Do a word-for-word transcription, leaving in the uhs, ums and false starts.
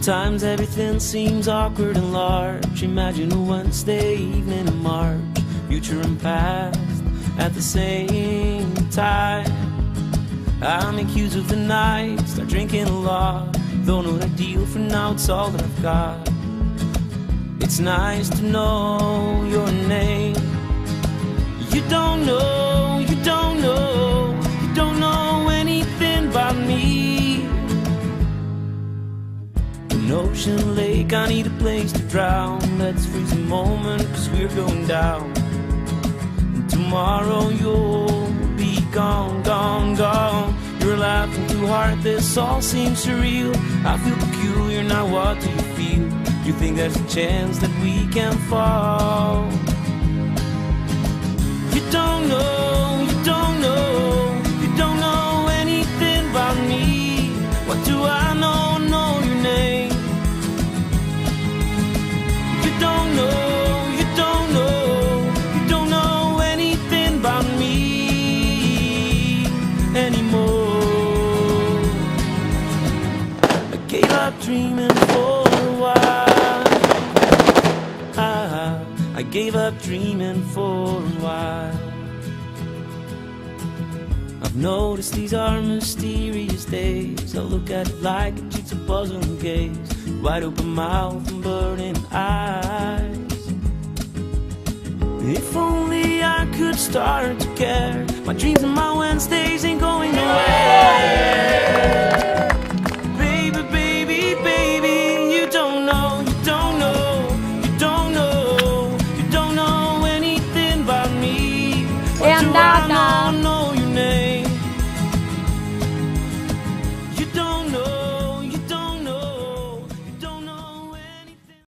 Sometimes everything seems awkward and large. Imagine a Wednesday evening in March, future and past at the same time. I make use of the night, start drinking a lot. Though not ideal for now, it's all that I've got. It's nice to know your name. You don't know, you don't know, you don't know anything about me. An ocean lake, I need a place to drown. Let's freeze a moment, cause we're going down. And tomorrow you'll be gone, gone, gone. You're laughing too hard, this all seems surreal. I feel peculiar, now what do you feel? You think there's a chance that we can fall? You don't know, you don't know, you don't know anything about me. What do I know, know your name? You don't know, you don't know, you don't know anything about me anymore. I gave up dreaming for a while. I, I gave up dreaming for a while. I've noticed these are mysterious days. I look at it like a jigsaw puzzle and gaze, wide open mouth and burning eyes. If only I could start to care. My dreams and my Wednesdays ain't going nowhere. Baby, baby, baby, you don't know, you don't know, you don't know, you don't know anything about me. What Em do đã I know, know